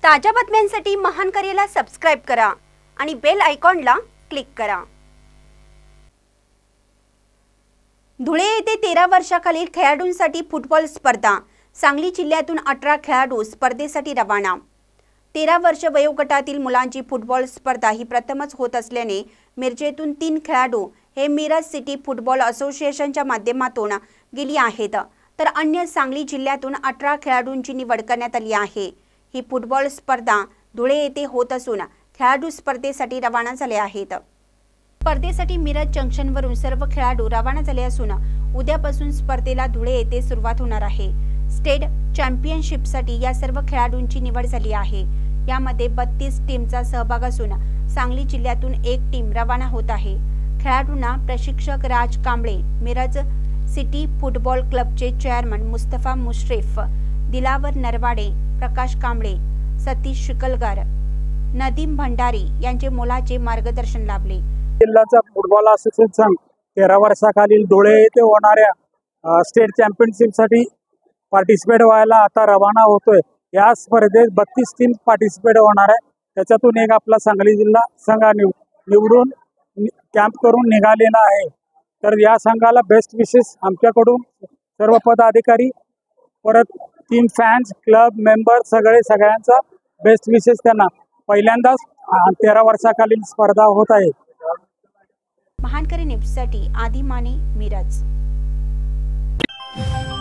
ताज्या बातम्यांसाठी महान करेला सबस्क्राइब करा आणि बेल आयकॉनला क्लिक करा। धुळे येथे 13 वर्षाखालील खेळाडूंसाठी फुटबॉल स्पर्धा। सांगली जिल्ह्यातून 18 खेळाडू स्पर्धेसाठी रवाना। 13 वर्ष वयोगटातील मुलांची फुटबॉल स्पर्धा ही प्रथमच होत असल्याने मिरजेतून 3 खेळाडू हे मिरज सिटी फुटबॉल असोसिएशनच्या माध्यमातून गेली आहेत, तर अन्य सांगली जिल्ह्यातून 18 खेळाडूंची निवड करण्यात आली आहे। ही फुटबॉल स्पर्धा धुळे येथे होत असून खेळाडू स्पर्धेसाठी रवाना झाले आहेत। स्पर्धेसाठी मिरज जंक्शनवरून सर्व खेळाडू रवाना झाले असून उद्यापासून स्पर्धेला धुळे येथे सुरुवात होणार आहे। स्टेट चॅम्पियनशिपसाठी या सर्व खेळाडूंची निवड झाली आहे। यामध्ये 32 टीमचा सहभाग असून सांगली जिल्ह्यातून 1 टीम रवाना होत आहे। खेळाडूंना प्रशिक्षक राज कांबळे, मिरज सिटी फुटबॉल क्लबचे चेअरमन मुस्तफा मुश्रीफ, दिलावर नरवाडे, प्रकाश कांबळे, सतीश शिकलगार, नदीम भंडारी यांचे मोलाचे मार्गदर्शन लाभले। जिल्ह्याचा फुटबॉल असोसिएशन 13 वर्षाखालील धुळे येथे होणाऱ्या स्टेट चॅम्पियनशिपसाठी पार्टिसिपेट व्हायला आता रवाना होतोय। या स्पर्धेत 32 टीम पार्टिसिपेट होणार आहे। त्याच्यातून एक आपला सांगली जिल्हा संघ निवडून कॅम्प करून निघालेला आहे। तर या संघाला बेस्ट विशेष आमच्याकडून सर्व पदाधिकारी, परत टीम फॅन्स, क्लब मेंबर सगळ्यांचा बेस्ट विशेष त्यांना। पहिल्यांदाच 13 वर्षाखालील स्पर्धा होत आहे। महान करे न्यूजसाठी आदी माने, मिरज।